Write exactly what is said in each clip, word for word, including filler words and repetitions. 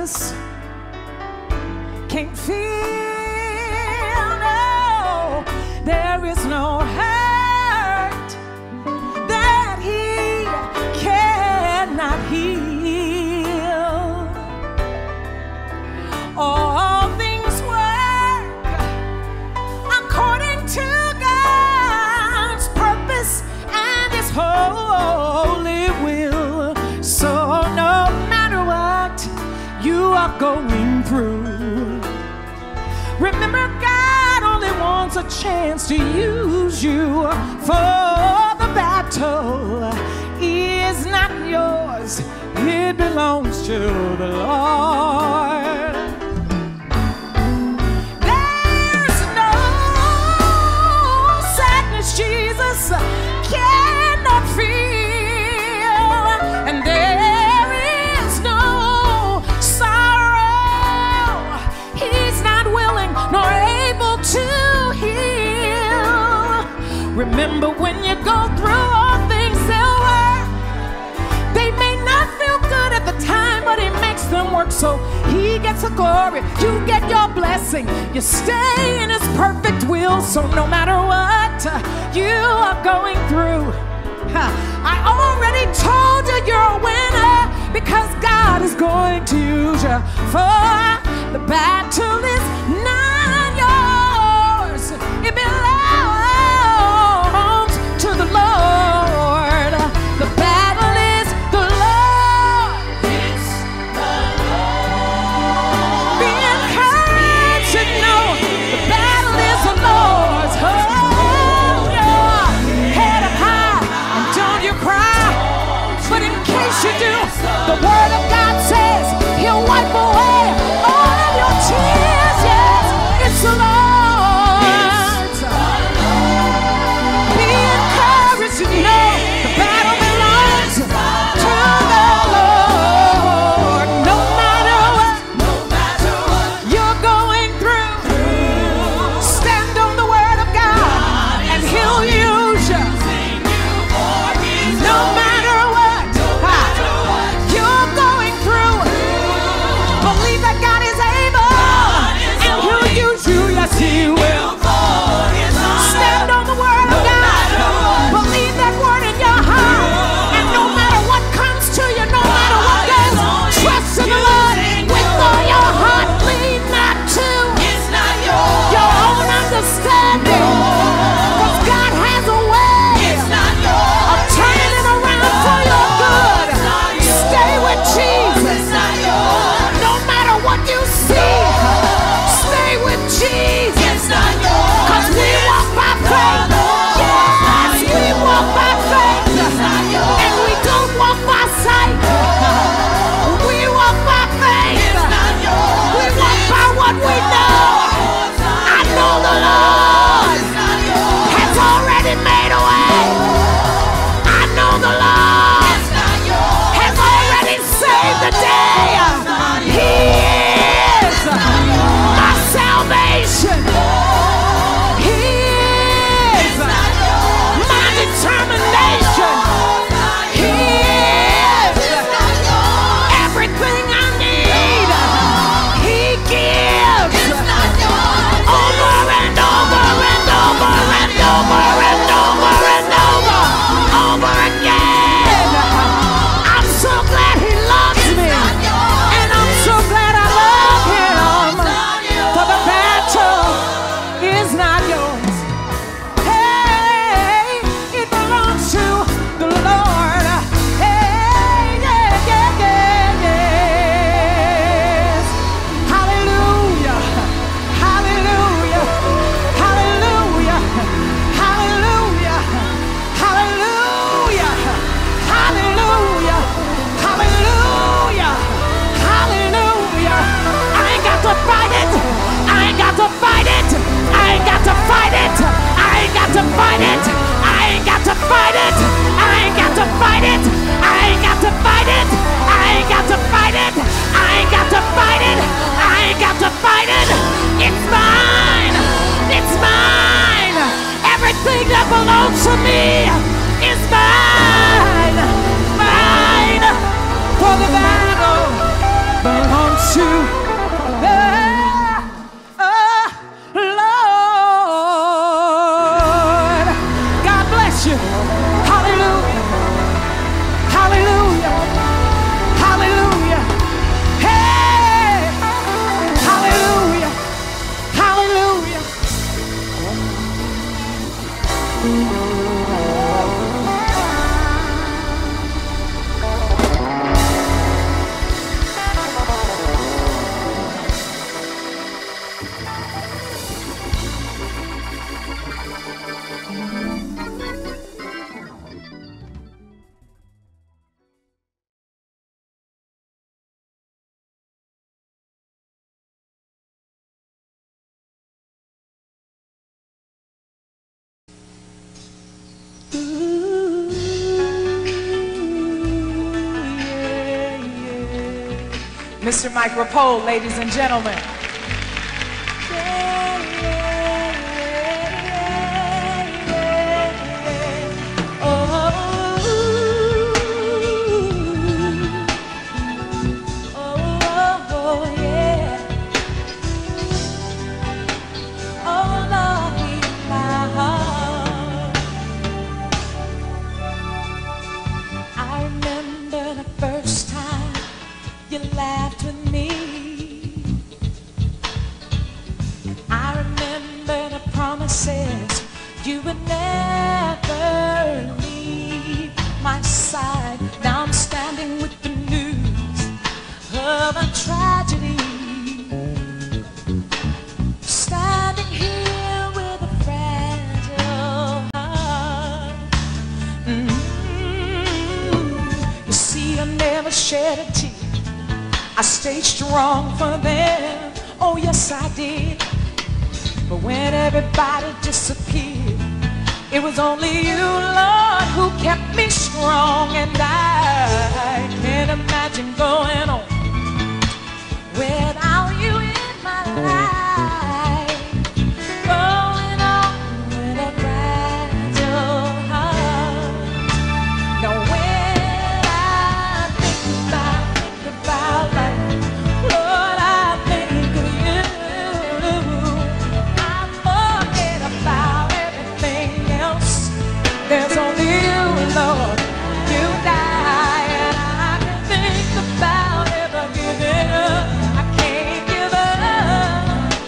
Jesus can't feel, no, there is no hurt that he cannot heal. All things work according to God's purpose and his holy will. So no matter what you are going through, remember God only wants a chance to use you, for the battle is not yours, it belongs to the Lord. There's no sadness Jesus cannot feel, and there is no sorrow he's not willing nor able to heal. Remember, when you go through all things, they'll work. They may not feel good at the time, but he makes them work so he gets the glory. You get your blessing. You stay in his perfect will. So no matter what you are going through, I already told you you're a winner, because God is going to use you, for the battle is not yours, it belongs to the Lord. The battle is the Lord. It's the Lord. Be encouraged to know the battle is the Lord's. Hold your head up high and don't you cry. But in case you do, the word of God says he'll wipe away all of your tears. Yes, it's the Lord's. Be encouraged to know the battle belongs to the Lord. No matter what, no matter what you're going through, stand on the word of God and he'll use you. No matter what you're going through, believe that God is able and he'll use you. Yes, he will. Stand on the word of God. Believe that word in your heart. And no matter what comes to you, no matter what goes, trust in the Lord with all your heart. Lean not to your own understanding, because God has a way of turning it around for your good. Stay with Jesus. No matter what you see, stay with Jesus. Because we walk by faith. Yes, we walk by faith. And we don't walk by sight. We walk by faith. We walk by what we know. I know the Lord has already made a way. I know the Lord has already saved the day. He is my salvation. He is my determination. He is everything I need. He gives over and over and over and over and over and over, over again. I'm so glad he loves me, and I'm so glad I love him, for the battle is not yours. Hey, it belongs to the Lord. Hey, yeah, yeah, yeah, yes. Hallelujah, hallelujah, hallelujah, hallelujah, hallelujah, hallelujah, hallelujah, hallelujah. I ain't got to fight it. I ain't got to fight it. I ain't got to fight it. I ain't got to fight it. I ain't got to fight it. I ain't got to fight it. I ain't got to fight it. I ain't got to fight it. I ain't got to fight it. I ain't got to fight it. It's mine. It's mine. Everything that belongs to me is mine. Mine. For the battle belongs to the uh, Lord. God bless you. Hallelujah. Hallelujah. Hallelujah. Hey. Hallelujah. Hallelujah. Mister Mike Rapole, ladies and gentlemen. You laughed with me. I remember the promises you would never leave my side. Now I'm standing with the news of a tragedy. Standing here with a fragile heart. Mm-hmm. You see, I never shed a tear. I stayed strong for them, oh yes I did. But when everybody disappeared, it was only you, Lord, who kept me strong. And I can't imagine going on without you in my life. Going on with a fragile heart. Now when I think about, think about life, Lord, I think of you. I forget about everything else. There's only you, Lord. You die, and I can think about ever giving up. I can't give up.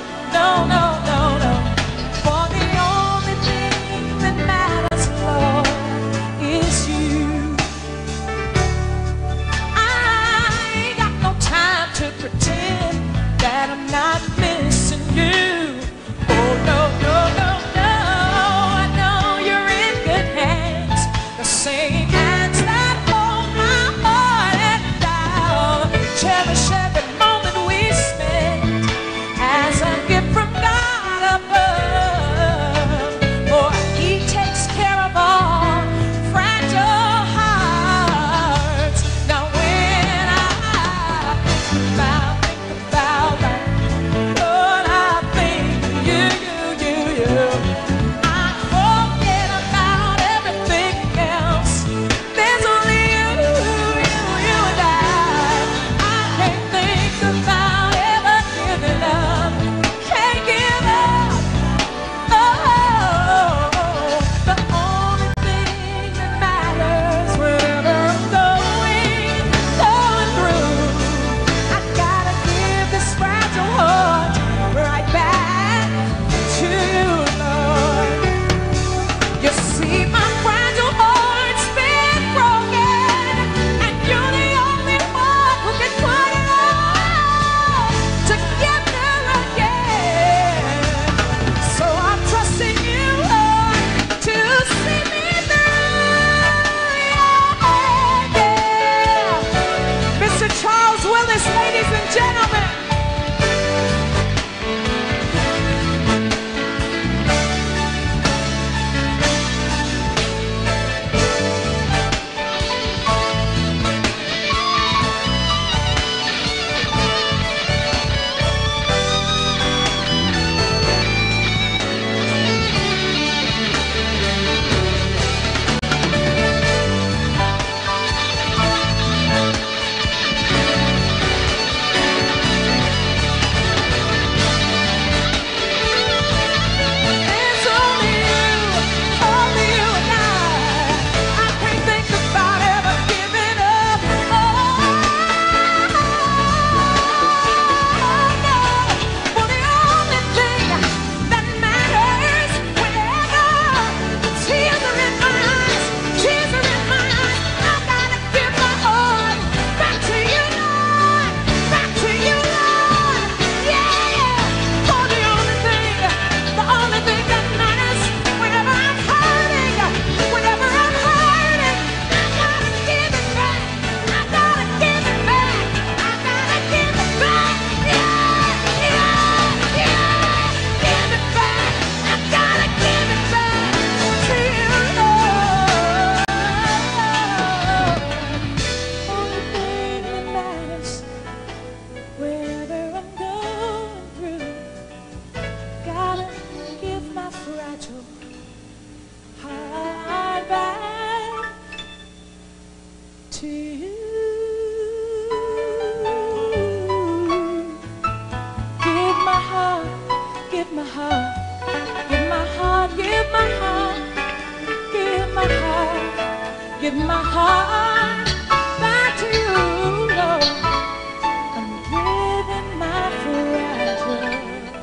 give my heart back to you, Lord. I'm giving my fragile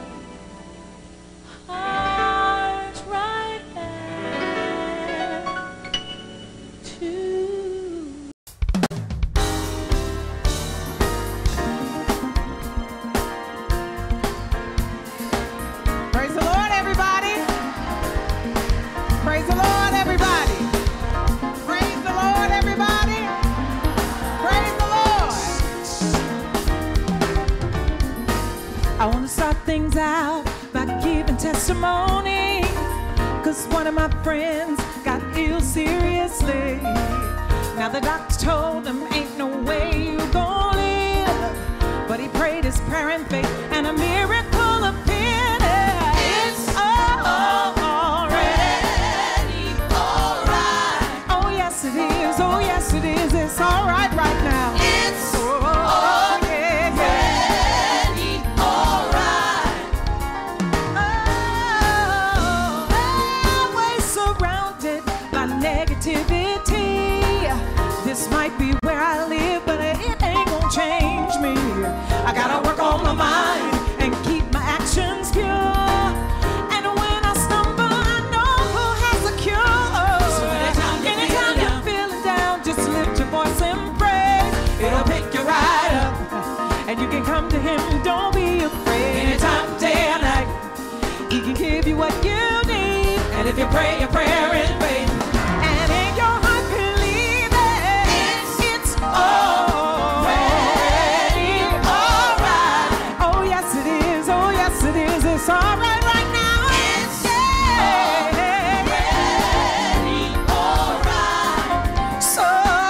heart right back to you. Praise the Lord, everybody. Praise the Lord, everybody. Praise the Lord, everybody. Praise the Lord. I want to start things out by giving testimony, cause one of my friends got ill seriously. Now the doctor told him ain't no way you gonna live, but he prayed his prayer in faith and a miracle appeared. It's already alright. Oh yes it is, oh yes it is, it's alright right now. It's already alright. Oh, always surrounded by negativity. This might be where I live, but it ain't gonna change me. I gotta work on my mind and keep my actions pure. And when I stumble, I know who has a cure. So anytime, anytime you're feeling down, just lift your voice and praise. It'll pick you right up, and you can come to Him. Don't be afraid. Anytime, day or night, He can give you what you need. And if you pray a prayer in faith, and in your heart believe it, it's, it's already alright. Oh yes it is, oh yes it is, it's alright right now. It's already alright. So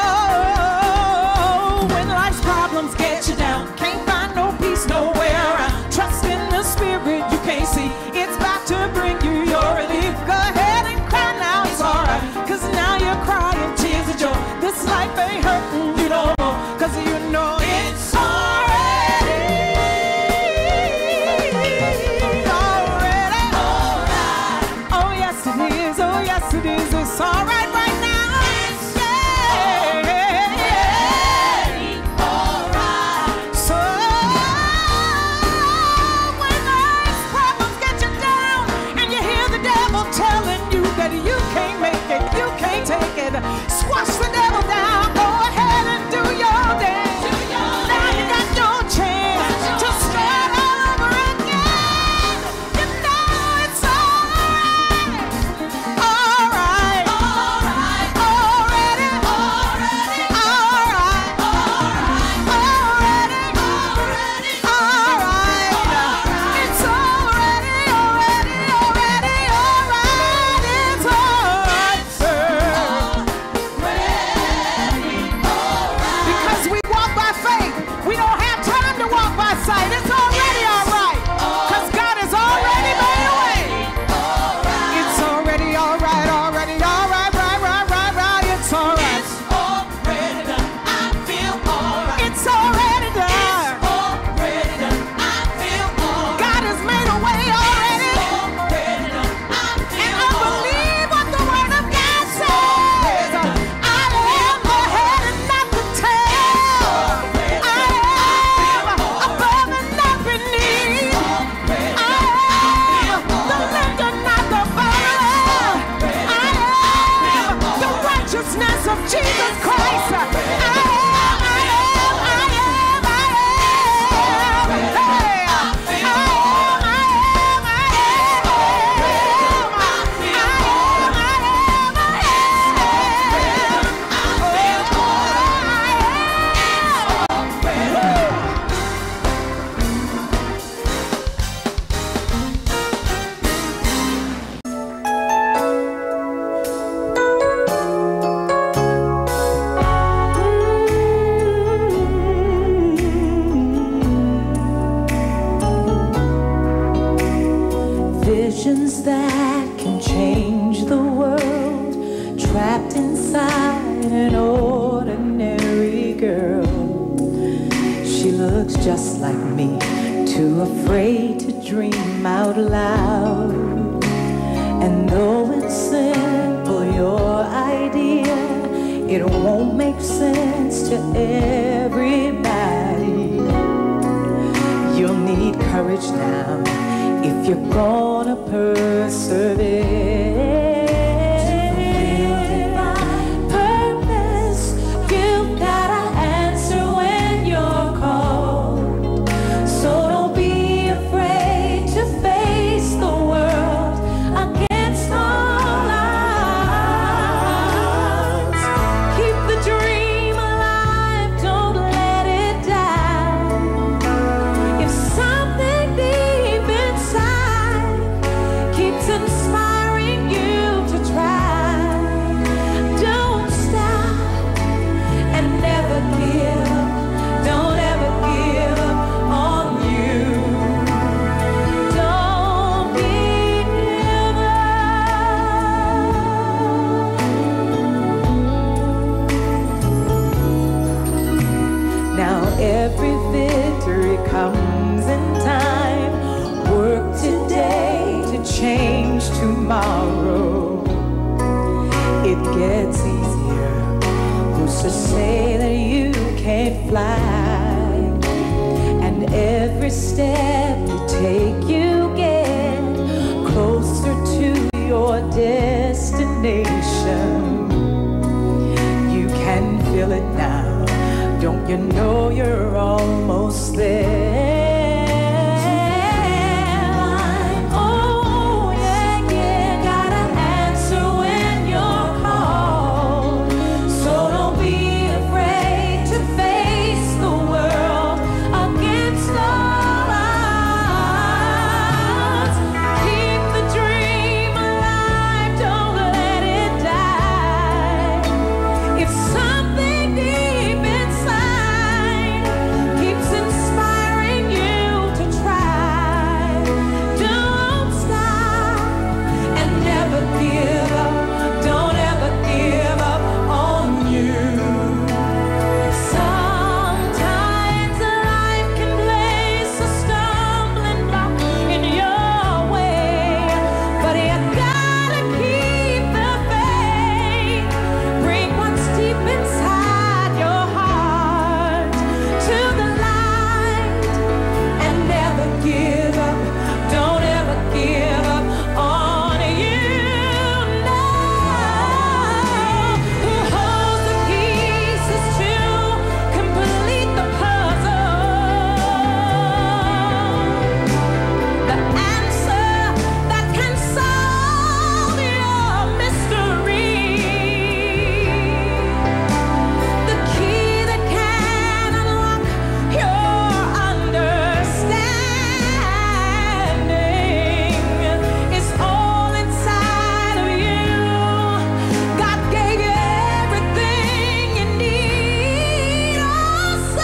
when life's problems get you down, can't find no peace nowhere around, trust in the Spirit you can't see, it's about to bring you your relief. Go ahead and cry now, it's alright, cause now you're crying tears of joy. This life ain't hurting you no more, cause you know it's already already alright. Oh yes it is, oh yes it is, it's alright right now. It's already alright. So when life's problems get you down, and you hear the devil telling you that you can't make it, you can't take it, squash the devil down, go ahead and do your dance. Now you got no chance to start all over again. You know it's alright, alright, alright, already, already, alright, alright, already, already, alright. It's already, already, already, alright. It's alright, sir. Because we walk by faith, we don't have time to walk by sight. It's already alright, cause God has already made a way. It's already alright, already alright, right, right, right, right. It's alright. It's already done. I feel alright. It's already done. It's already done. I feel alright. God has made a way already. It's already done. I feel and I believe what the Word of God says. I am the head and not the tail. I am above and not beneath. I am the lender, not the borrower. I am the righteousness of Jesus Christ. I am, I am, I am, I am. Hey, I am, I am, I am. I am, visions that can change the world, trapped inside an ordinary girl. She looks just like me, too afraid to dream out loud. And though it's simple, your idea, It won't make sense to everybody. You'll need courage now if you're gonna persevere. Every victory comes in time. Work today to change tomorrow. It gets easier. Who's to say that you can't fly? And every step you take, you get closer to your destination. You can feel it now. Don't you know you're almost there? Oh, yeah, yeah, got an answer when you're called. So don't be afraid to face the world against all odds. Keep the dream alive, don't let it die. If something deep inside keeps inspiring you to try, don't stop and never give up. Don't ever give up on you. Sometimes life can place a stumbling block in your way, but you gotta keep the faith. Bring what's deep inside your heart to the light and never give up. Don't ever give up on you. Know who holds the pieces to complete the puzzle. The answer that can solve your mystery. The key that can unlock your understanding is all inside of you. God gave you everything you need. Also,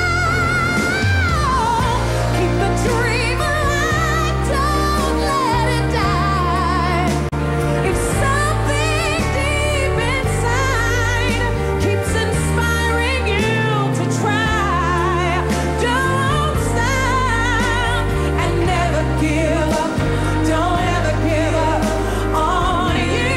keep the dream alive, don't let it die. If something deep inside keeps inspiring you to try, don't stop and never give up. Don't ever give up on you.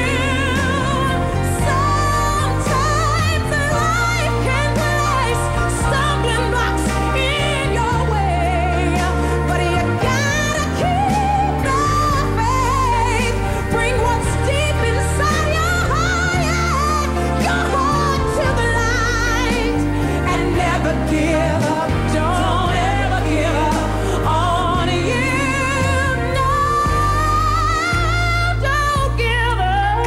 Sometimes life can place stumbling blocks in your way, but you gotta keep the faith. Bring what's deep inside your heart, yeah, your heart to the light, and never give up. Don't ever give up on you. No, don't give up.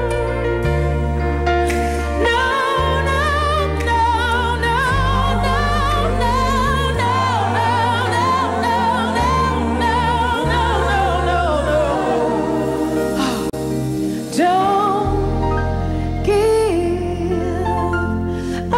No, no, no, no, no, no, no, no, no, no, no, no, no. Don't give up.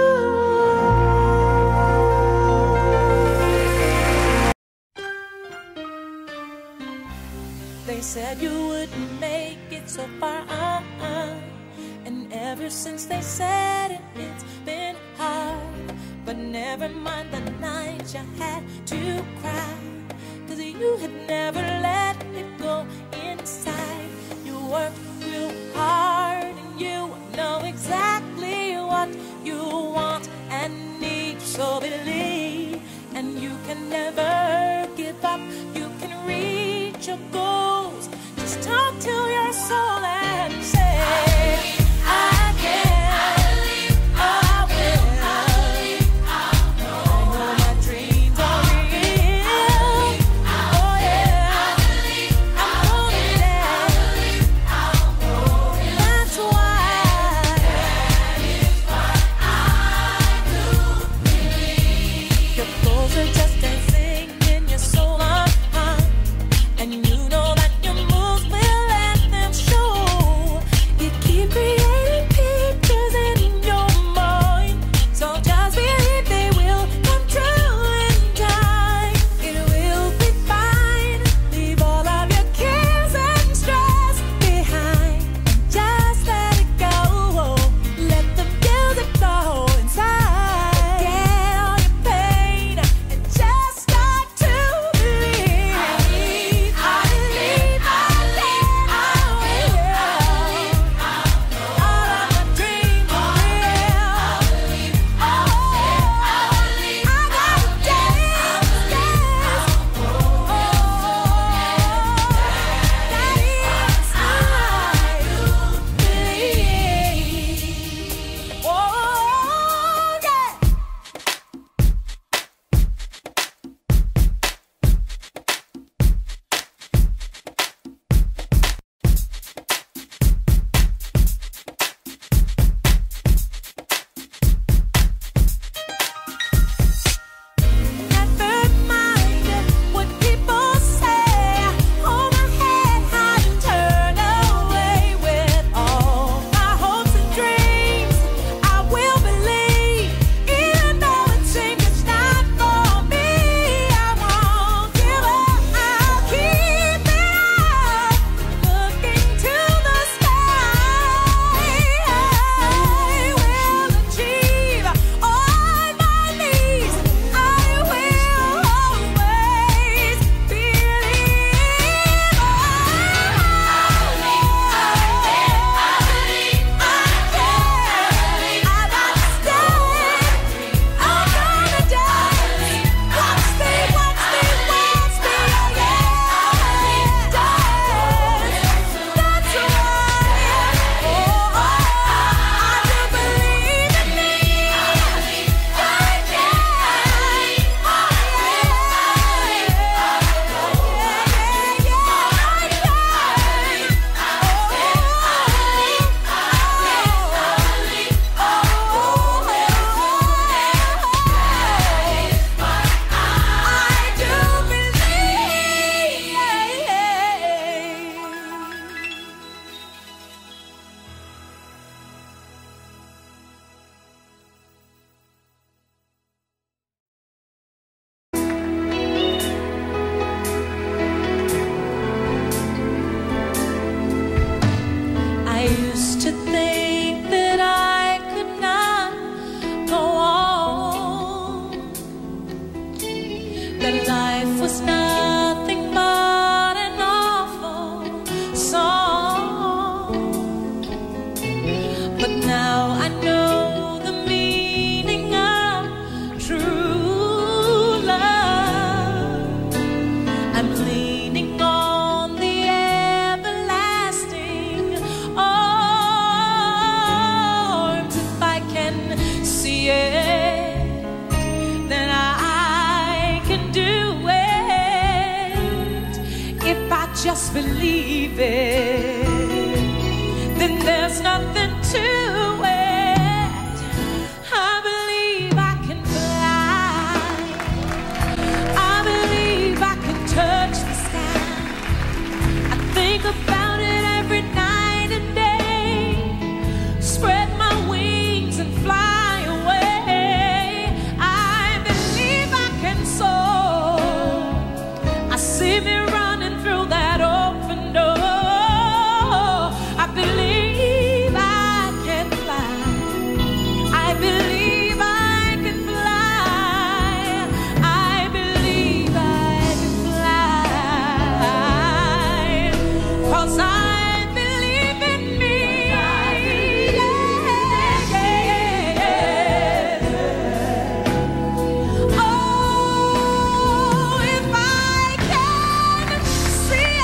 They said you wouldn't make it so far, uh-uh. And ever since they said it, it's been hard. But never mind the night you had to cry, 'cause you had never let it go inside. You worked real hard and you know exactly but now I know the meaning of true love. I'm leaning on the everlasting arms. If I can see it, then I can do it. If I just believe it, then there's nothing to it. I believe I can fly. I believe I can touch the sky. I think about it every night and day. Spread my wings and fly away. I believe I can soar. I see me running through that open door. I believe I can fly. I believe I can fly. I believe I can fly. 'Cause I believe in me. Yeah, yeah. Oh, if I can see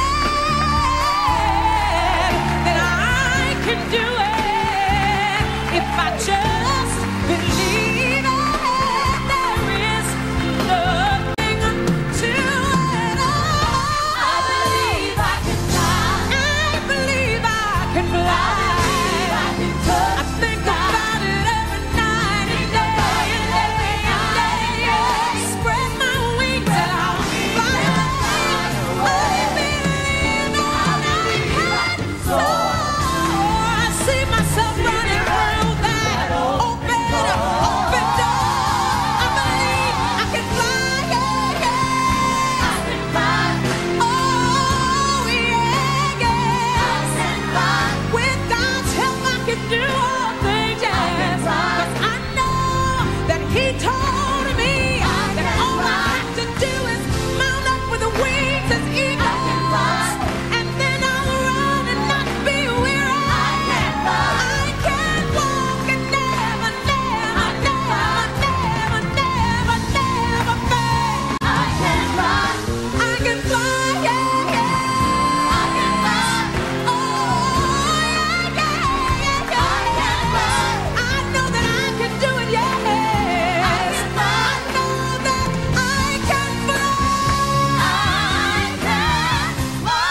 it, then I can do it. If I just believe it, there is nothing to it. Oh, I believe I can fly. I believe I can fly. I think about it every night and day and day and day. Spread my wings and I'll fly away. I believe that I can soar. I see myself running through that open, open door. I believe I can fly, yeah, yeah. I can fly. Oh, yeah, yeah. With God's help, I can do all things, yes. 'Cause I know that He told me that all I have to do is mount up with the wings as eagles, and then I'll run and not be weary. I can walk and never, never, never, never, never, never fail. I can fly. I can fly, yeah, yeah. I can fly. Oh, yeah, yeah, yeah, yeah. I know that I can do it, yes. I can fly. I know that I can fly. I can fly.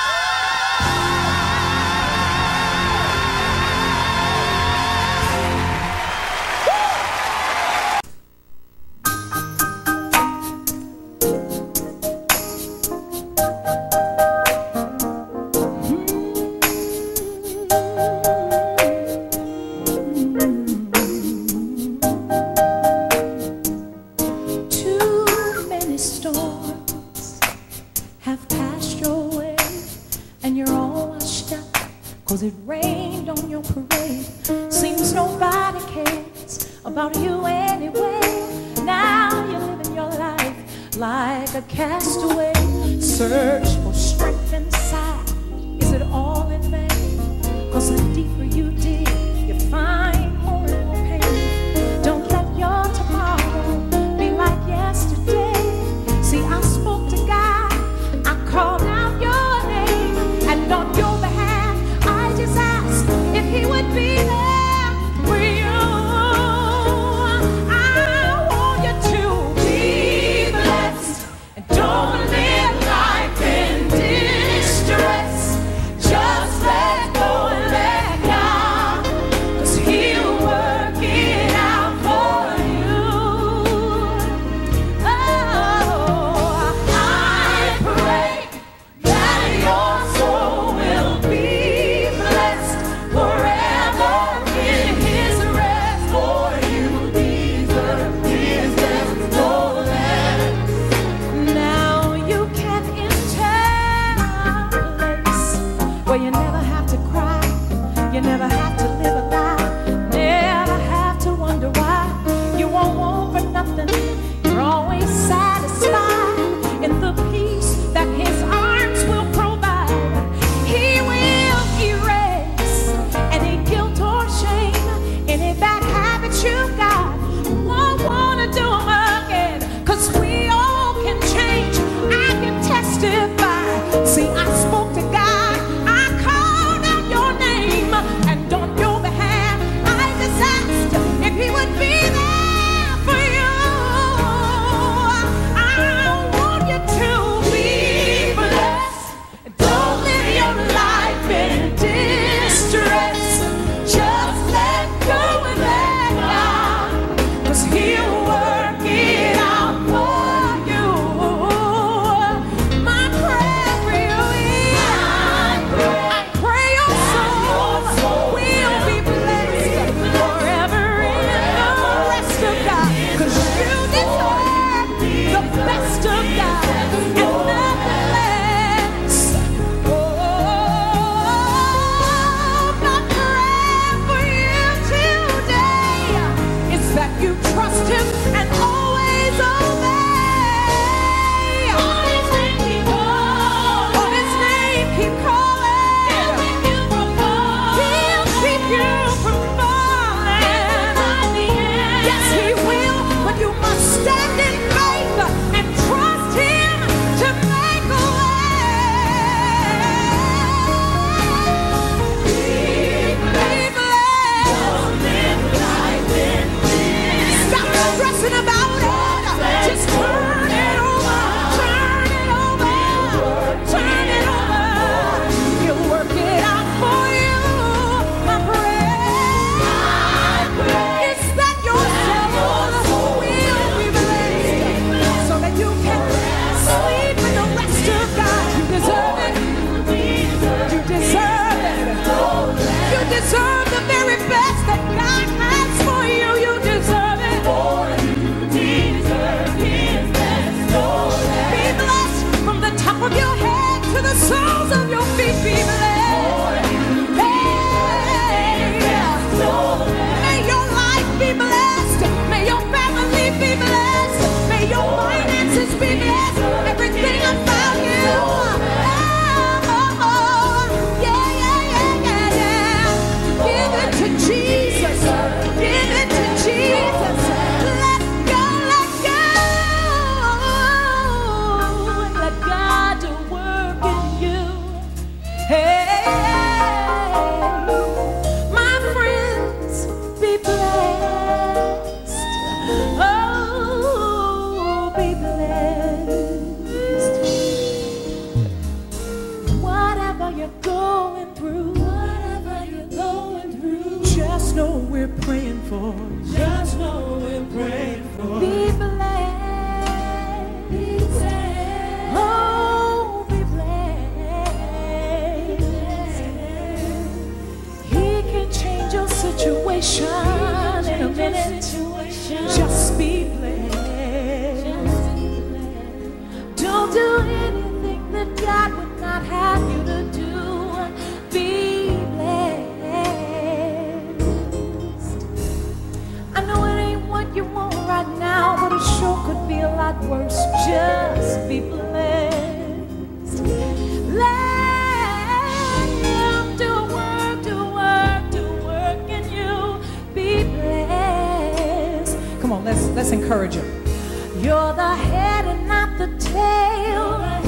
Too many storms have passed your way, and you're all washed up 'cause it rained on your parade. Seems nobody cares about you anyway. Now you're living your life like a castaway. Search for strength inside. Is it all in vain? 'Cause the deeper you dig, you find more and more pain. Don't let your tomorrow be like yesterday. See, I spoke to God, I called out your name, and on your behalf, I just asked if He would be there for you. I want you to be blessed and don't live life in distress. Just let go and let God. Jesus. Give it to Jesus. Let go, let go. Let God do work in you. Hey, my friends, be blessed. Oh, be blessed. Whatever you're going through, whatever you're going through, just know we're praying for. Just know we're praying for. Be blessed. Be blessed. Oh, be blessed. He can change your situation in a minute. Just be blessed. Don't do anything that God would not have you to do. Be blessed. I know it ain't what you want right now, but it sure could be a lot worse. Just be blessed. Let Him do work, do work, do work in you. Be blessed. Come on, let's let's encourage him. You're the head and not the tail.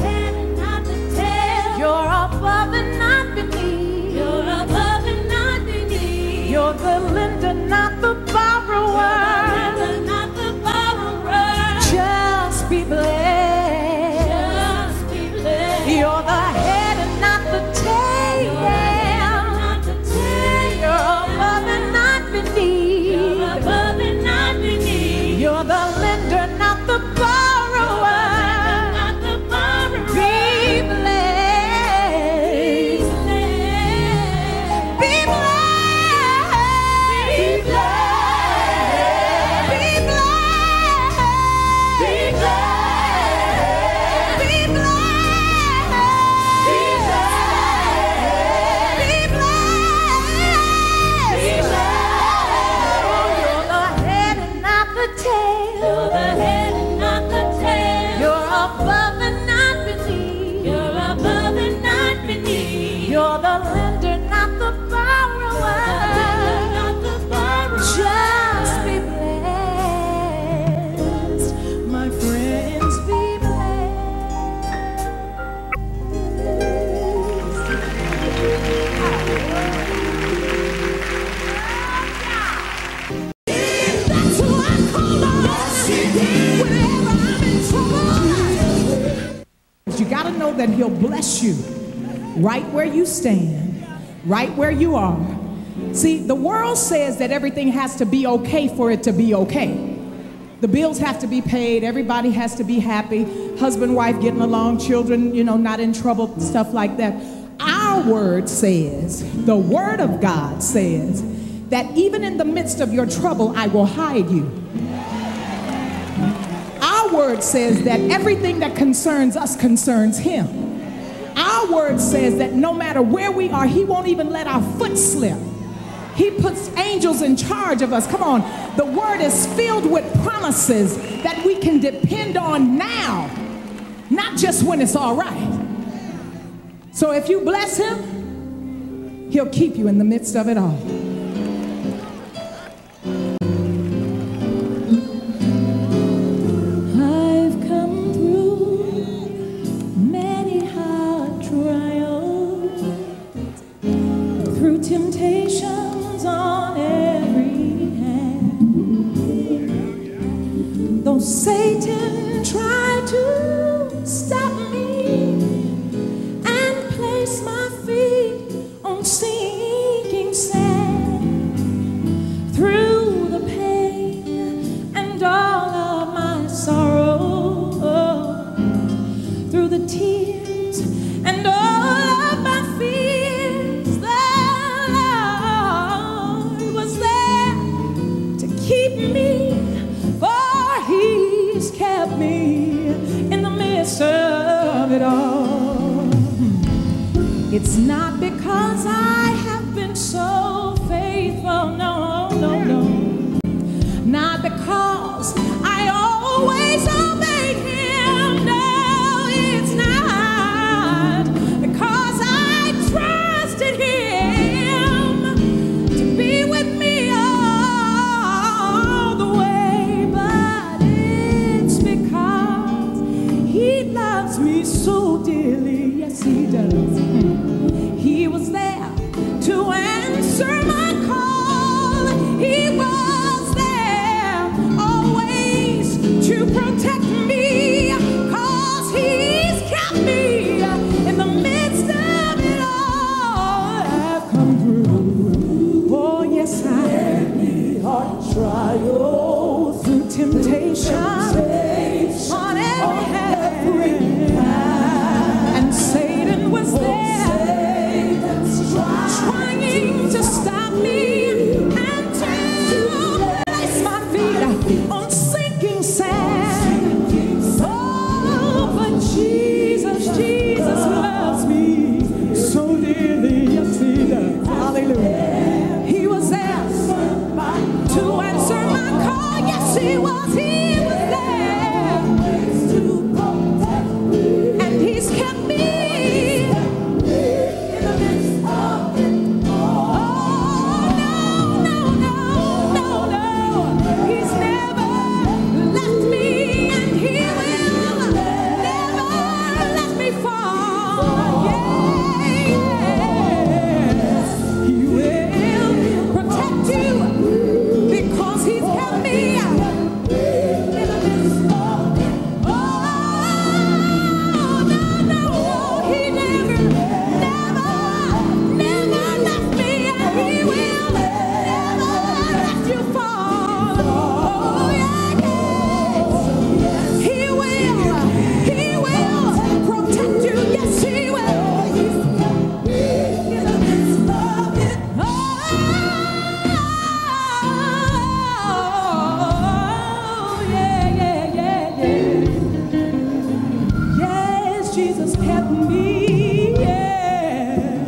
You're above and not beneath. You're above and not beneath. You're the lender, not the borrower. Not the borrower. Just be blessed. Just be blessed. You're the head and not the tail. Not the tail. You're above and not beneath. You're above and not beneath. You're the lender, not the borrower. Not the borrower. Be blessed. You're the lender, not the borrower. Not the borrower. Just be blessed, my friends. Be That's who I call on whenever I'm in trouble. You gotta know that He'll bless you right where you stand, right where you are. See, the world says that everything has to be okay for it to be okay. The bills have to be paid, everybody has to be happy, husband, wife getting along, children, you know, not in trouble, stuff like that. Our word says, the word of God says, that even in the midst of your trouble, I will hide you. Our word says that everything that concerns us concerns Him. Our word says that no matter where we are, He won't even let our foot slip. He puts angels in charge of us. Come on. The word is filled with promises that we can depend on now, not just when it's all right. So if you bless Him, He'll keep you in the midst of it all. Temptations on every hand. Though Satan tried to stop me and place my feet on sinking sand, through the pain and all of my sorrow, through the tears and all of my fears, me in the midst of it all. It's not because I have been so faithful, no, no, no. Not because I always obeyed Him, no, it's not because I trusted Him to be with on every hand. And Satan was there, trying to stop me and to place my feet on sinking sand. Oh, but Jesus, Jesus loves me so dearly. Yes, he does. Hallelujah. He was there to answer my call. Yes, he was. He was there. And he's kept me in the midst of it. Oh, no, no, no, no, no. He's never left me, and he will never let me fall. Yeah, yeah. He will protect you because he's kept me in the midst of it. Oh, no, no, he never, never, never left me, and he will never let you fall. Oh, yeah, yeah. He will, he will protect you. Yes, he will. In the midst of it. Oh, yeah, yeah, yeah, yeah. Yes, Jesus kept me. Yeah.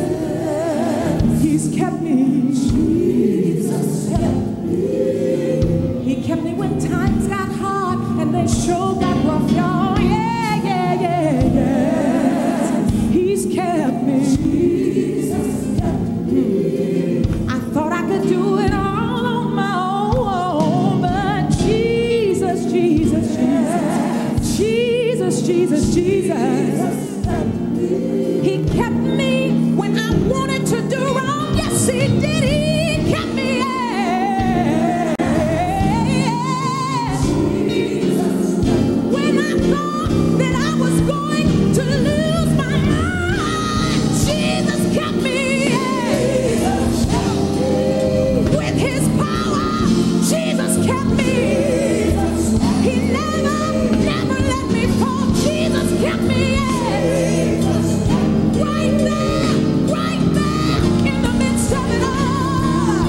He's kept me. Jesus kept me. He kept me when times got hard and they sure got rough, y'all. Yeah, yeah, yeah, yeah. He's kept me. Jesus kept me. I thought I could do it all on my own, but Jesus, Jesus, Jesus, Jesus, Jesus, Jesus. He kept me when I wanted to do wrong. Yes, he did. He kept me. Yeah. When I thought that I was going to lose my mind, Jesus kept me. Yeah. With his power, Jesus kept me. He never, never let me fall. Jesus kept me. Yeah. Right there, right there, in the midst of it all.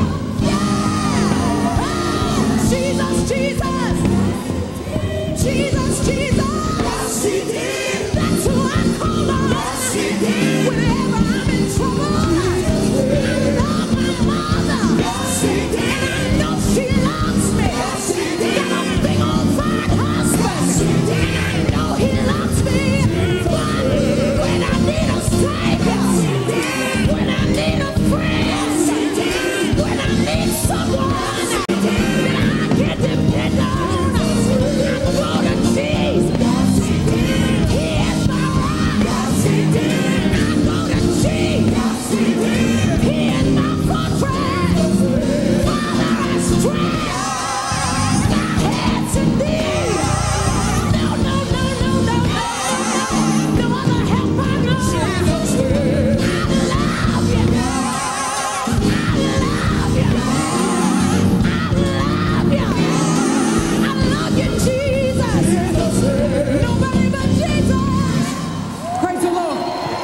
Yeah. Oh, Jesus, Jesus. Jesus, Jesus. Yes, he did. That's who I call on. Yes, he did. Whenever I'm in trouble, I love my mother. Yes, he did. And I know she loves me. Yes, he did. Got a big old fine husband. Yes, he did. And I know he loves me. But when I need a savior, yes, he did. When I need a friend, yes, he did. When I need someone that I can depend on, I go to Jesus. Yes, he did. He is my rock. Yes, he did. I go to Jesus. Yes, he did. He is my fortress. Father, I strength. My head's in thee. No, no, no, no, no, no. No other help I know. I love you. I love you. I love you. I love you, Jesus. Nobody but Jesus. Praise the Lord.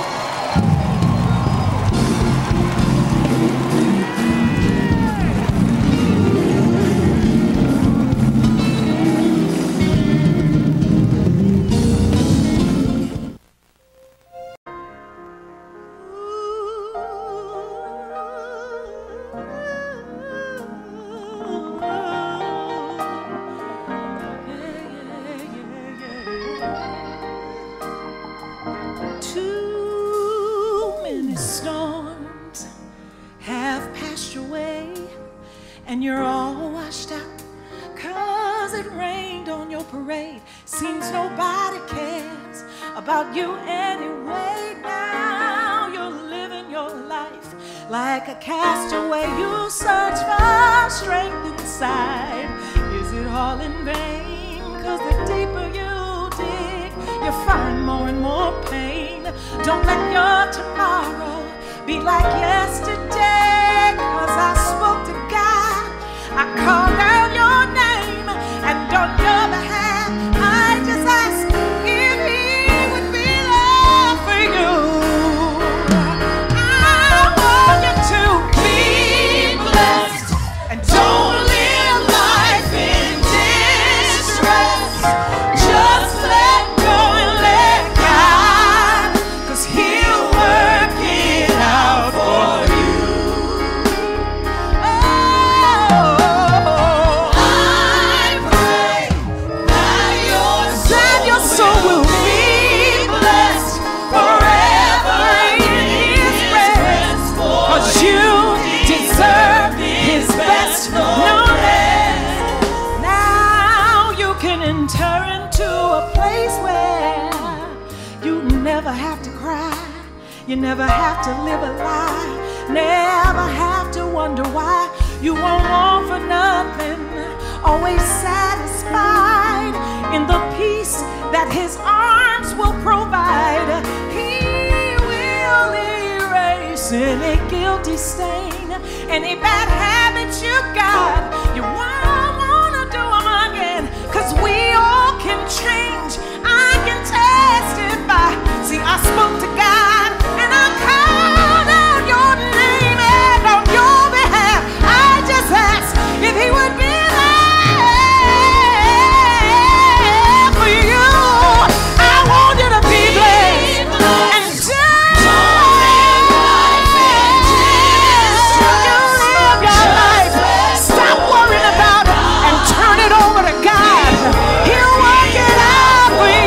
Too many storms have passed your way, and you're all washed out, 'cause it rained on your parade. Seems nobody cares about you anyway. Now you're living your life like a castaway. You search for strength inside. Is it all in vain? 'Cause the deeper you dig, you find more and more pain. Don't let your tomorrow be like yesterday, 'cause I spoke to God, I called out your name, and never have to cry. You never have to live a lie. Never have to wonder why. You won't want for nothing. Always satisfied in the peace that his arms will provide. He will erase any guilty stain, any bad habits you got. You won't want to do them again, 'cause we all can change. I can testify. See, I spoke to God and I called out your name, and on your behalf I just asked if he would be there for you. I want you to be blessed and live your life. Stop worrying about it and turn it over to God. He'll work it out for you.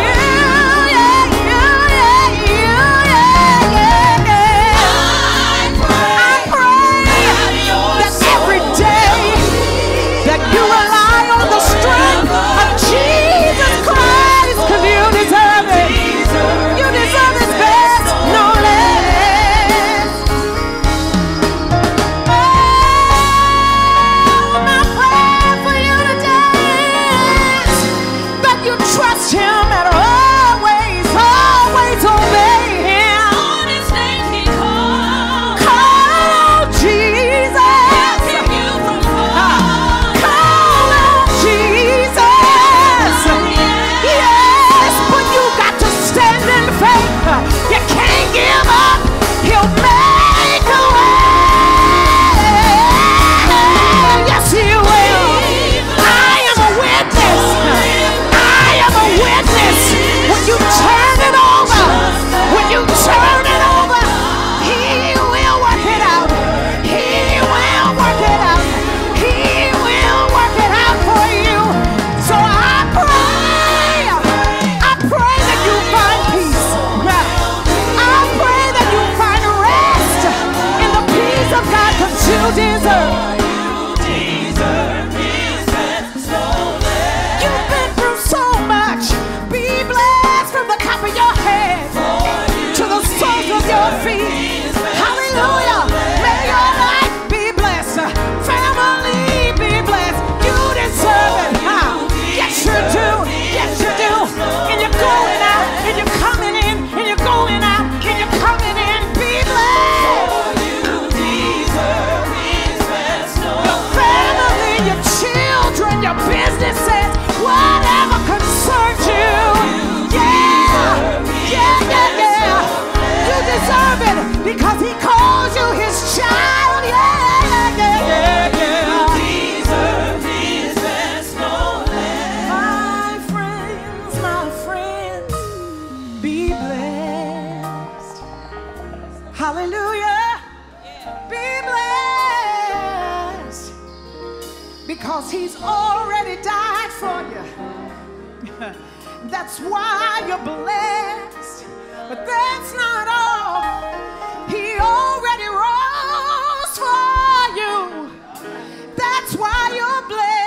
Because he calls you his child, yeah, yeah, yeah, yeah. You deserve his best, no less. My friends, my friends, be blessed. Hallelujah. Be blessed. Because he's already died for you. That's why you're blessed. But that's not all. He already rose for you. That's why you're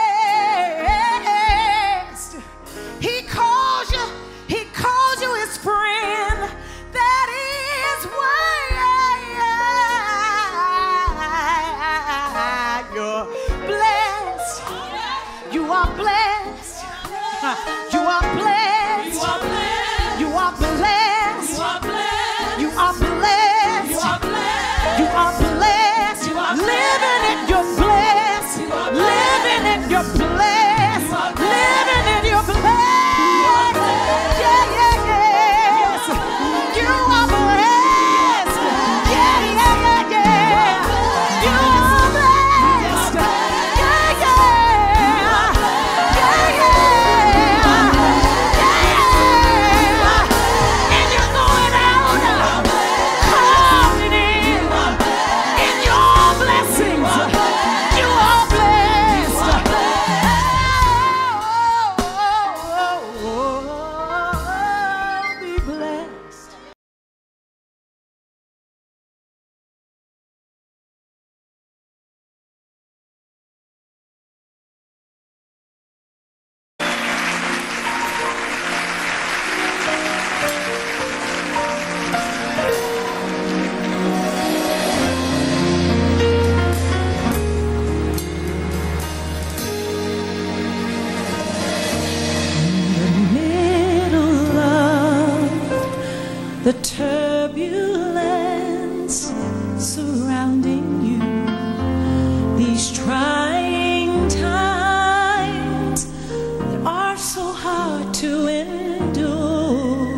blessed. He calls you, he calls you his friend. That is why you're blessed. You are blessed. You are blessed. You are blessed. You are blessed. You are blessed. You are blessed. You are blessed. You are blessed. Living it, you're blessed. Living it, you're blessed. Living it, you're blessed. Yeah, yeah, yes. You are blessed. Yeah, yeah, yeah, yeah. You are blessed. Yeah, yeah. Yeah, yeah. Yeah, yeah. these trying times that are so hard to endure,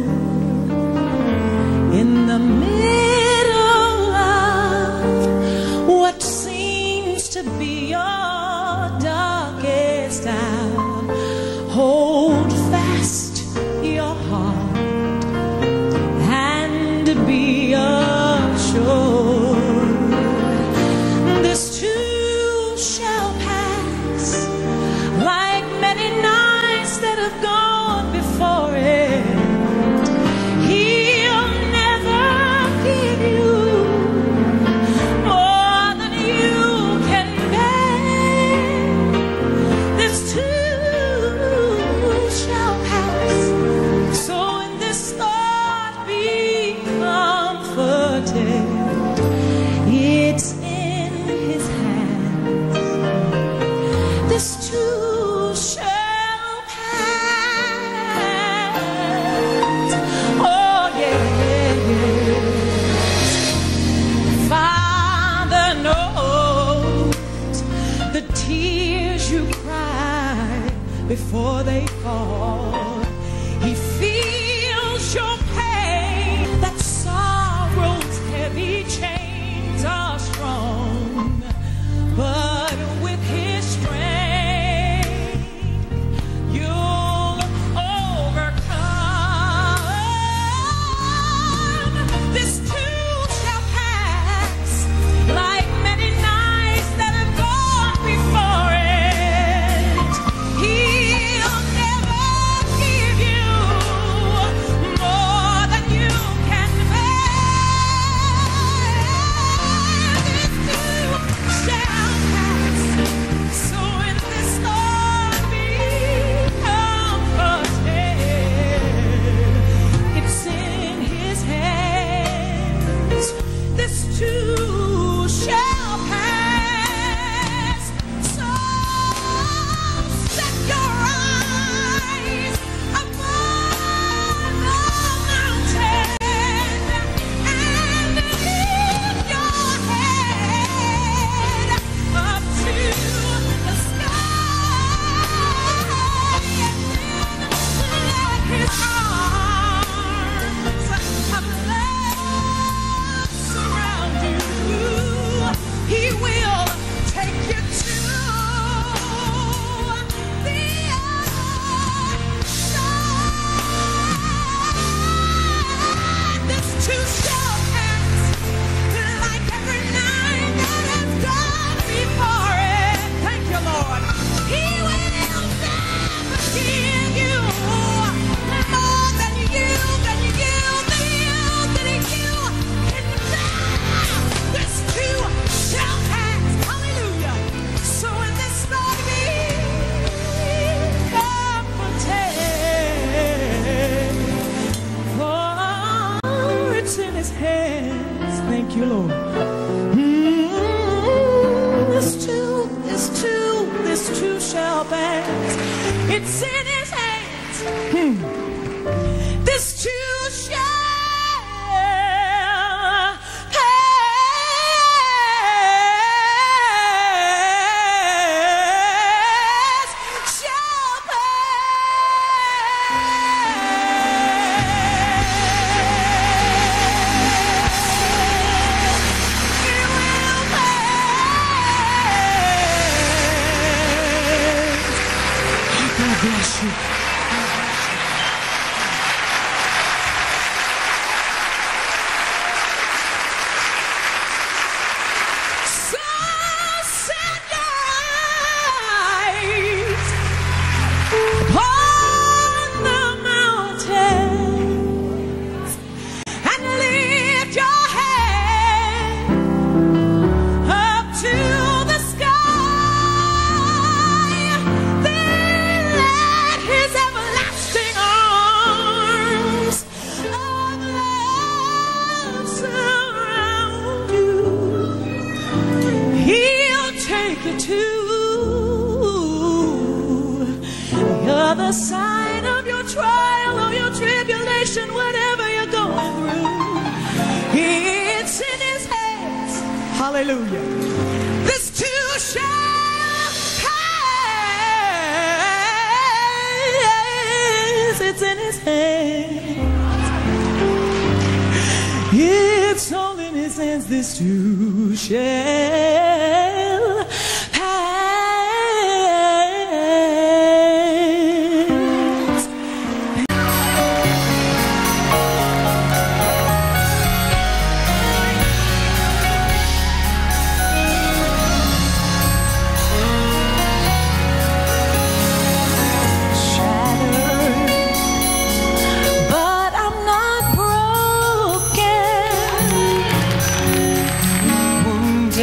in the middle of what seems to be your darkest hour, hold fast your heart and be assured. This too shall pass, like many nights that have gone before it. He'll never give you more than you can bear. This too shall pass. So in this thought be comforted. It's in His hands. This too shall pass. Oh yes. Father knows the tears you cry before they fall. He feels your pain, that sorrow's heavy chains are strong, but with His strength you'll overcome. This too shall pass, like many nights that have gone before it. He'll never give you more than you can bear. This too shall pass. So in this thought be comforted. It's in His hands. This too shall pass. So set your eyes above the mountain and lift your head up to the sky, and then let His arms of love surround you. He will take you to the other side. This too shall pass, like every night that has gone before it. Thank you, Lord. He will never give you more than you, than you, than you, than you can bear. This too shall pass. Hallelujah. So in this thought be comforted, for it's in His hands. Thank you, Lord. Mm, This too, this too, this too shall pass. It's in His hands. Hmm. This too shall pass. Shall pass. It will pass. God bless you. So set your eyes upon the mountains and lift your head up to the sky. Then let His everlasting arms of love surround you. He'll take you to the other side of your trial or your tribulation, whatever you're going through. It's in His hands. Hallelujah. This too shall this too shall pass. Shattered, but I'm not broken. Wounded,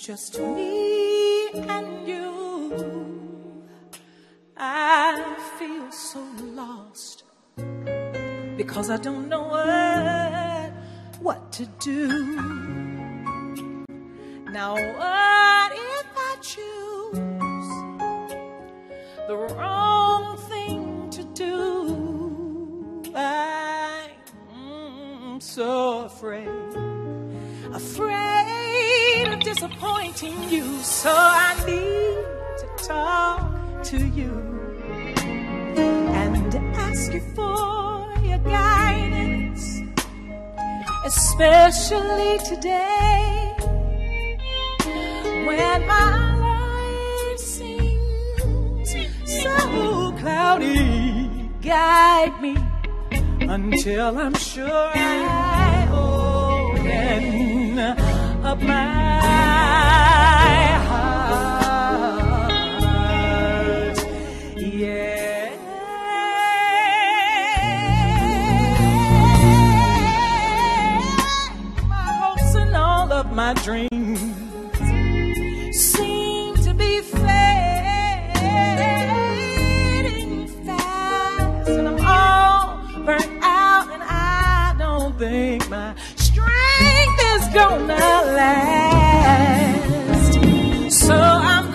just me and you. I feel so lost because I don't know what, what to do. Now what if I choose the wrong thing to do? I'm so afraid, afraid of disappointing you. So I need to talk to you and ask you for your guidance, especially today when my life seems so cloudy. Guide me until I'm sure I open up my heart. Yeah. My hopes and all of my dreams seem to be fading fast, and I'm all burnt out, and I don't think my strength is gonna last. So I'm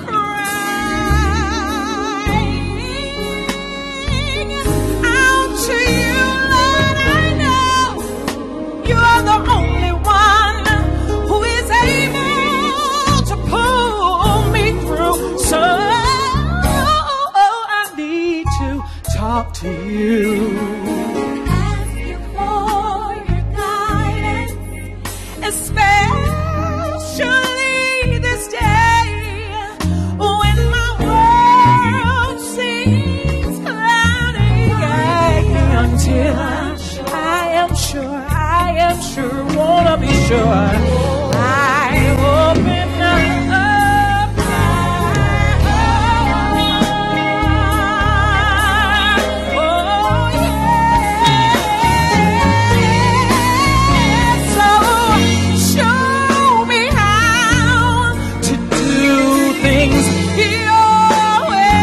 crying out to you, Lord. I know you're the only one who is able to pull me through. So I need to talk to you. Especially this day when my world seems cloudy, until I am sure, I am sure, wanna be sure I open up my heart. Oh yeah. So show me how to do things your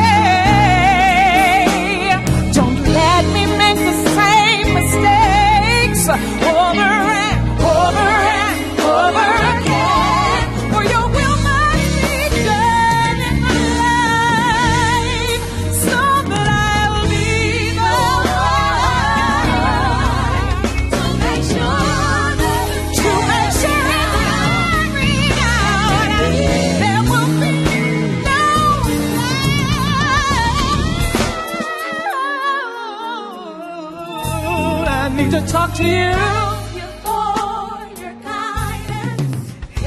way. Don't let me make the same mistakes over and over and over again. For your will must be done in my life, so that I'll be the one to make sure that to make sure every doubt there will be no doubt. I need to talk to you. For your guidance,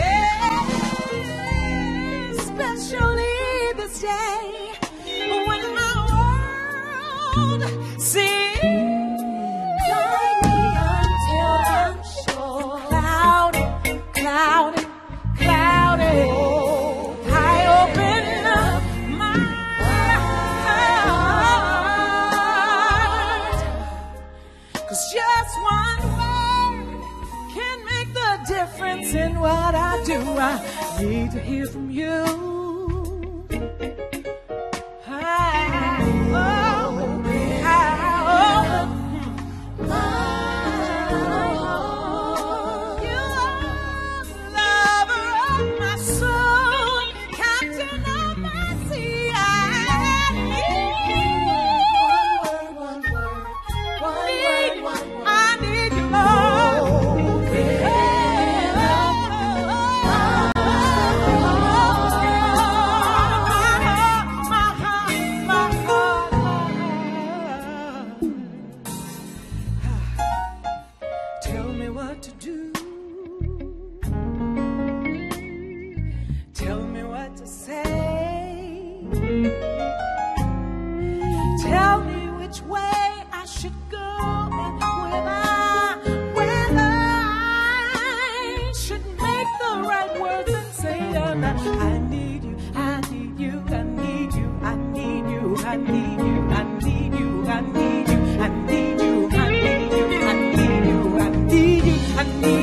yeah, especially this day when my world seems cloudy until I'm sure cloudy, cloudy, cloudy. I open up my heart, 'cause just one word can make the difference in what I do. I need to hear from you. I, oh, I open my heart. You are the lover of my soul, captain of my sea. I need one word, one word, one word. I need you, Lord. Tell me what to do. Tell me what to say. Tell me which way I should go, and whether, whether I should make the right words and say them. I need you, I need you, I need you, I need you, I need you, I need you, I need you, I need you, I need you, I need you, I need you, I need you.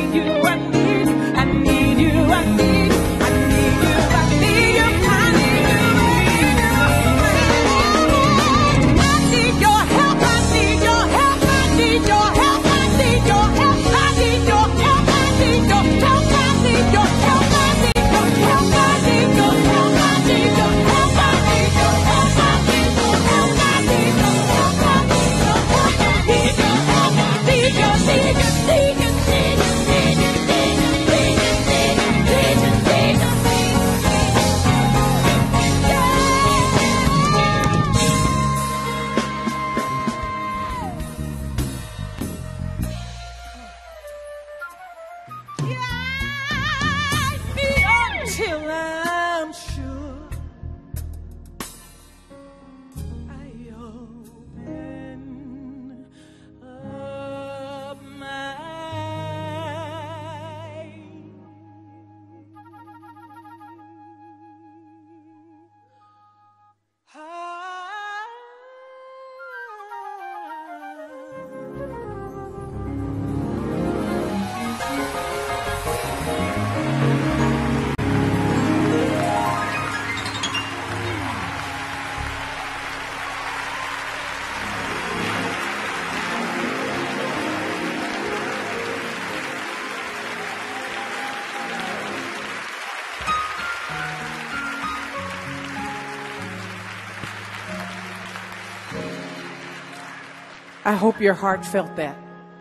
I hope your heart felt that.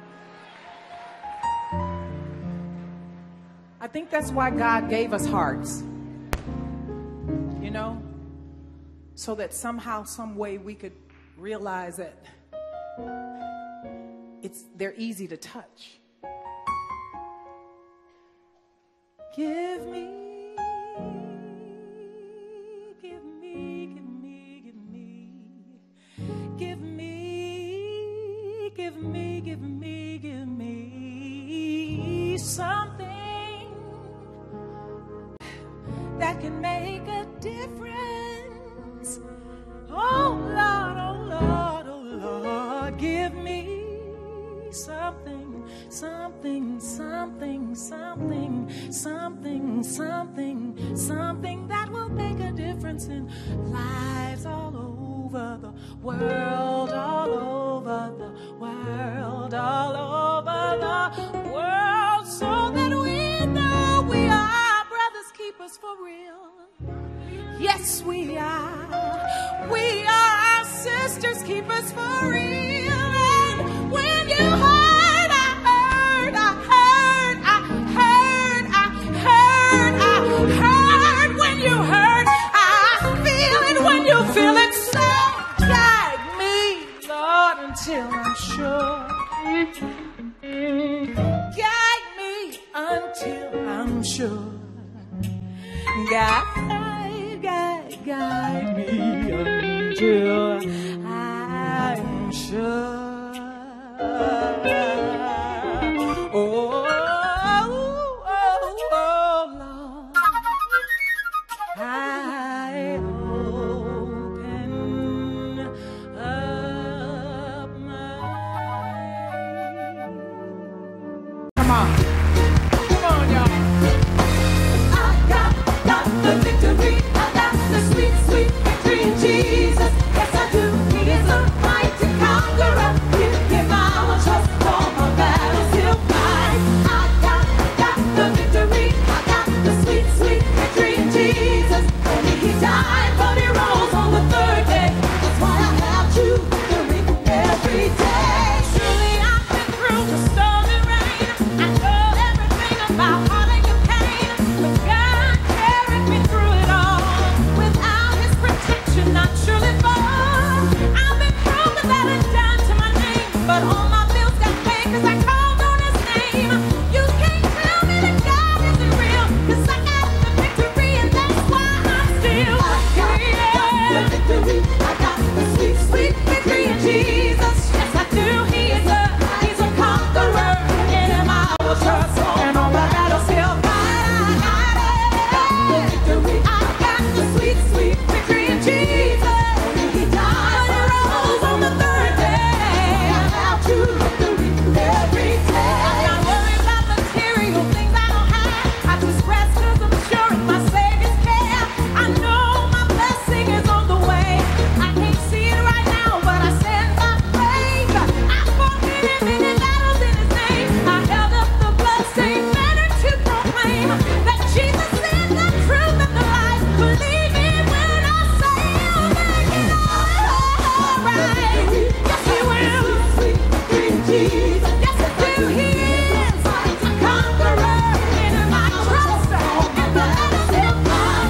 I think that's why God gave us hearts. You know? So that somehow, some way we could realize that it's they're easy to touch. Give me, give me, give me, give me, give me, give me, give me, give me something that can make a difference. Oh Lord, oh Lord, oh Lord, give me something, something, something, something, something, something, something that will make a difference in lives all over the world, all over the world, all over the world, so that we know we are brothers keepers for real. Yes, we are. We are our sisters keepers for real. And when you heard, I heard, I heard, I heard, I heard, I heard. When you heard, I feel it. When you feel it, so guide me, Lord, until I'm sure. Guide me until I'm sure. Guide, guide, guide me until I'm sure. Oh, oh, oh, oh, Lord, I open up my. Come on, come on, y'all. I got, got the victory. I got the sweet, sweet victory in Jesus. Yes, I do. He is a mighty conqueror. Give him our trust. All my battles he'll fight. I got, got the victory. I got the sweet, sweet victory in Jesus. Only he died, but he rose on the third day. That's why I have true victory every day. Truly, I've been through the storm and rain. I know everything about heartache and pain, but God carried me through it all. Without His protection, I'd surely fall. I've been proven that it's down to my name, but all my bills got paid 'cause I called on His name. You can't tell me that God isn't real, 'cause I got the victory, and that's why I'm still here. The victory. I got the sweet, sweet victory in Jesus. Yes, I do. He is a, he's a conqueror. In Him I will trust, and all my battles he'll fight. I got The victory. I got the sweet, sweet victory in Jesus. He died, But He rose on the third day. I have true victory every I'm day. not worried about material things I don't have. I just rest 'cause I'm sure in my Savior's care. I know my blessing is on the way. I can't see it right now, but I stand by faith. I fought many, many battles in His name. I held up the bloodstained banner to proclaim that Jesus is the truth and the life. Believe me when I say I'll make it all right. Yes, He will. Sweet victory in Jesus. Yes, I do. He is a conqueror. In Him I trust, and the battles he'll fight.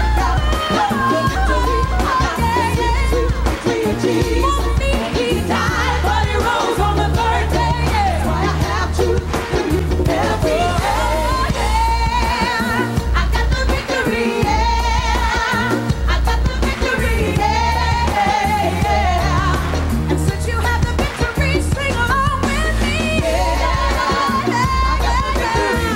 Victory in Jesus. For me, He died, but He rose on the third day. I have true victory every day. I got the victory, yeah. I got the victory, yeah. And since you have the victory, sing along with me. I got the victory,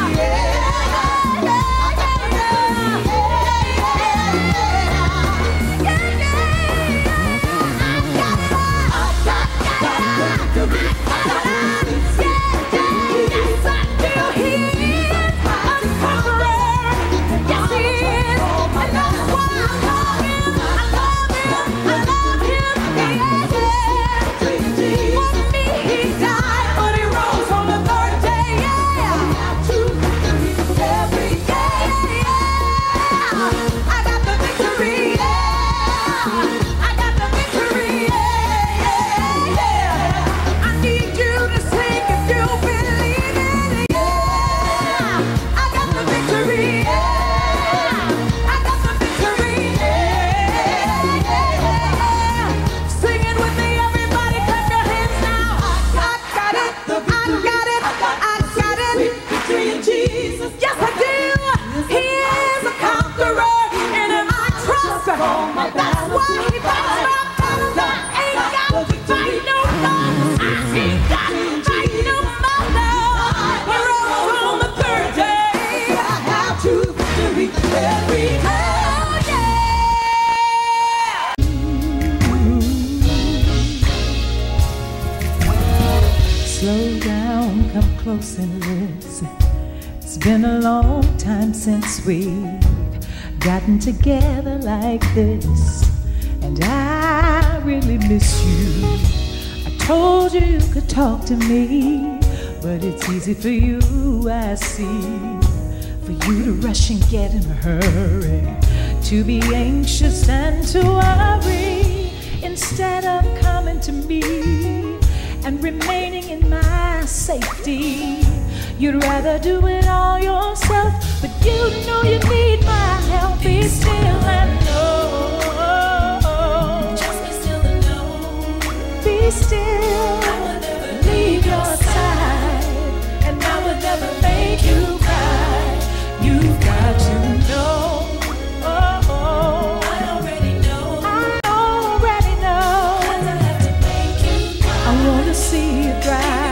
Slow down, come close and listen. It's been a long time since we've gotten together like this, and I really miss you. I told you you could talk to me, but it's easy for you, I see, for you to rush and get in a hurry, to be anxious and to worry, instead of coming to me and remaining in my safety. You'd rather do it all yourself, but you know you need my help. Be still and know. Just be still and know. Be still. I would never leave your side, and I would never make you cry. You've got to know. Oh, oh. I already know. I already know. 'Cause I have to make you cry. I wanna see you cry.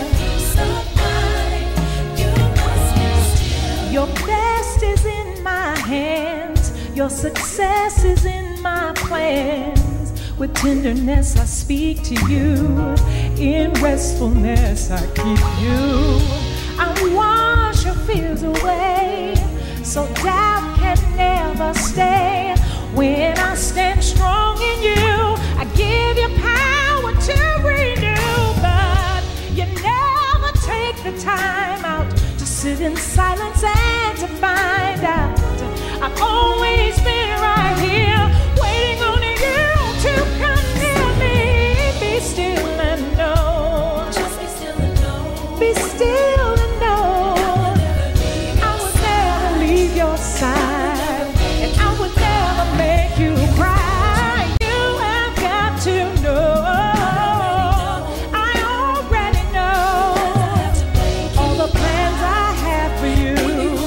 Your best is in my hands, your success is in my plans. With tenderness I speak to you, in restfulness I keep you. I wash your fears away, so doubt can never stay. When I stand strong in you, I give you power to renew. But you never take the time out to sit in silence and to find out. I've always been right here, waiting on you to come near me. Be still and know. Just be still and know. Be still and know. I would never leave your side, and I would never make you cry. You have got to know. I already know all the plans I have for you.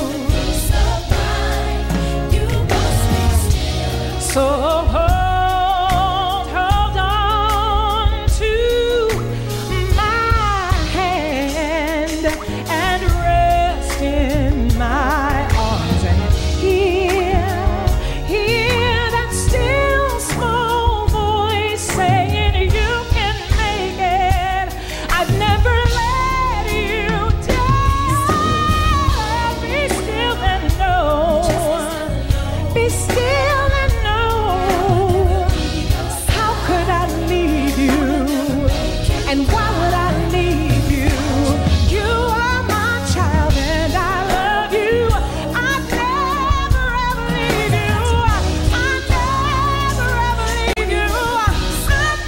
So hold, hold on to my hand and rest in my arms and hear, hear that still small voice saying you can make it. I've never let you down. Be still and know. Be still. And why would I leave you? You are my child and I love you. I'd never ever leave you. I'd never ever leave you. I'd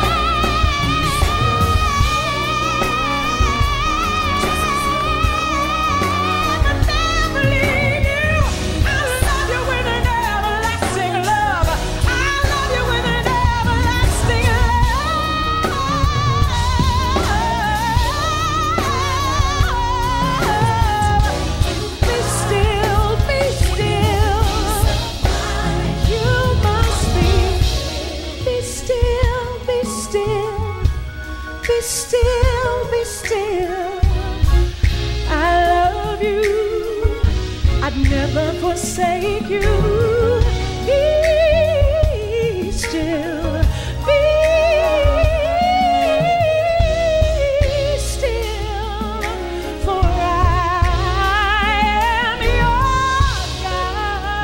never leave you. I love you with an everlasting love. I love you with an everlasting love. Be still, be still. I love you. I'd never forsake you. Be still. Be still. For I am your God.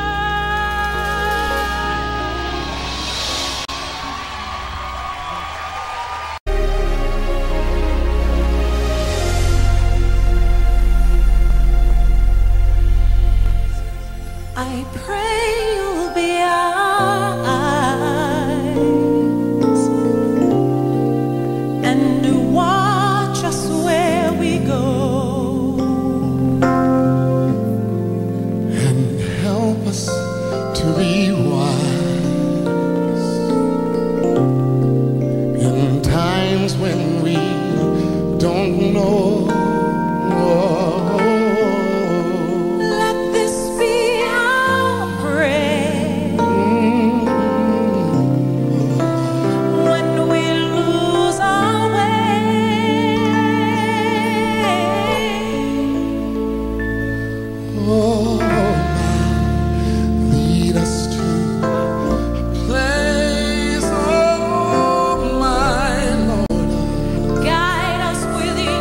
I pray you'll be our eyes and watch us where we go, and help us to be wise in times when we don't know. Guide us with you.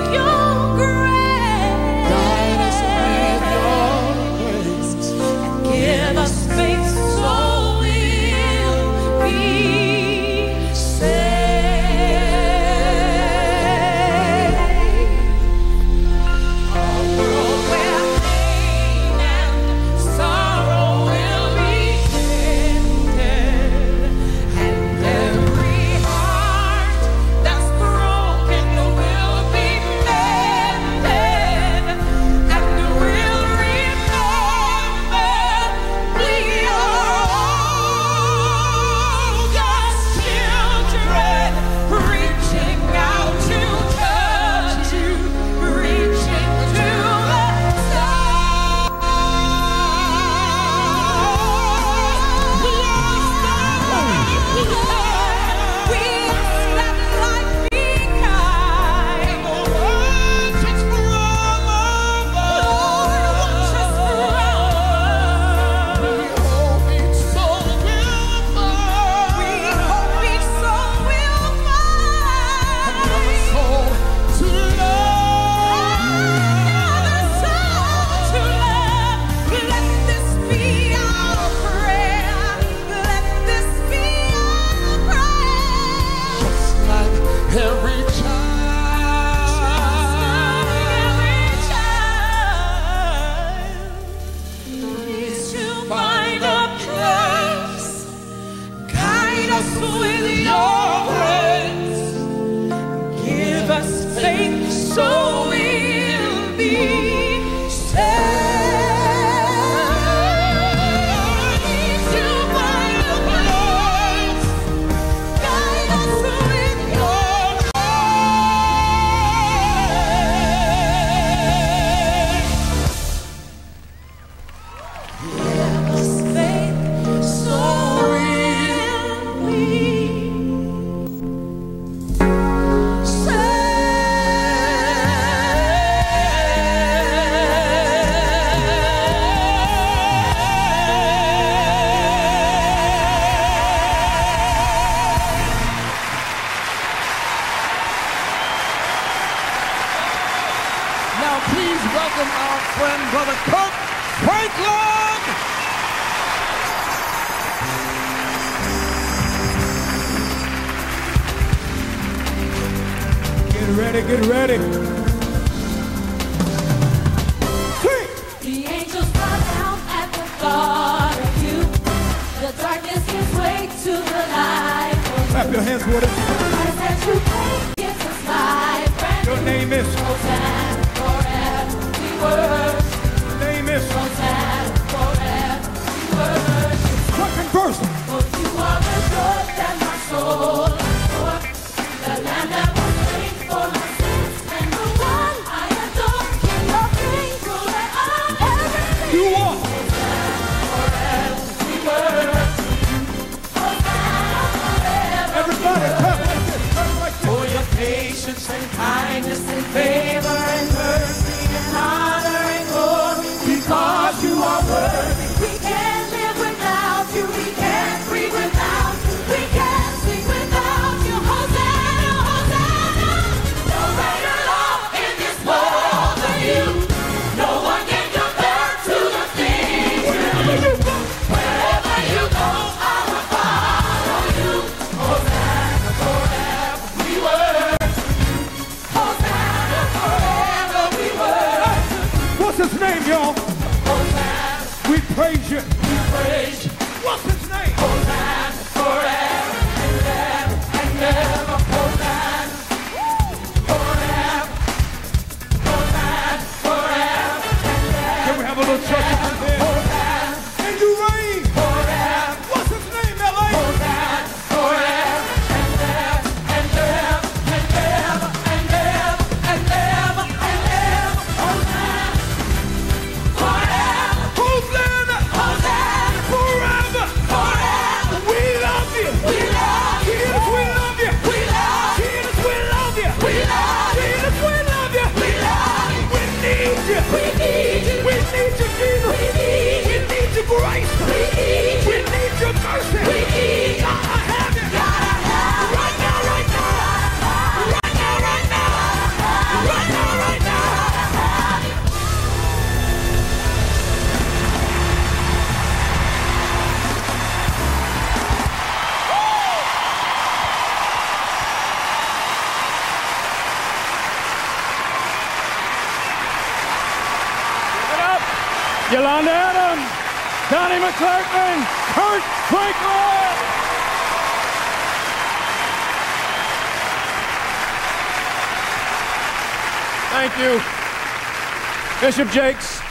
please welcome our friend, Brother Kirk Franklin! Get ready, get ready. Sing! The angels fly down at the thought of you. The darkness gives way to the light. Clap your hands with it. Christ that you made gives us life. Brand Your name is. Hosanna forever we worship. Your name is. Hosanna forever we worship. Second verse. For you are the joy that my soul adore. The Lamb that was slain for my sins, and the one I adore. King of kings, ruler of everything. You are. Forever we worship. Hosanna forever. Everybody, clap like this. Clap like this. For your patience and kindness and favor and mercy and honor and glory, because you are worthy. We can't live without you. We can't breathe without you. We can't sing without you. Hosanna, Hosanna. No greater love in this world than you. No one can compare to the things you do. Wherever you go, I will follow you. Hosanna forever we worship. Hosanna forever we worship. What's his name, y'all? Hosanna, We praise you. we praise you. What's his name? Hosanna forever and ever and ever. Hosanna forever. Hosanna forever and ever. Can we have a little church up in there? Hosanna And you reign. forever. What's his name, L A? Hosanna forever and ever and ever and ever and ever and ever and ever. Hosanna forever. Hosanna. Hosanna Forever. forever. We love you. We love you. Jesus, we love you. We love you. Jesus, we love you. We love you. Jesus, we love you. We love you. We need you. We need you. We need you, Jesus. We need you. We need your grace. We need you. We need your mercy. We need you. Gotta have it. Gotta have it. Right now, right now. Right now, right now. Right now, right now. Give it up. Yolanda Adams, Donnie McClurkin, Kurt Franklin. Thank you. Bishop Jakes.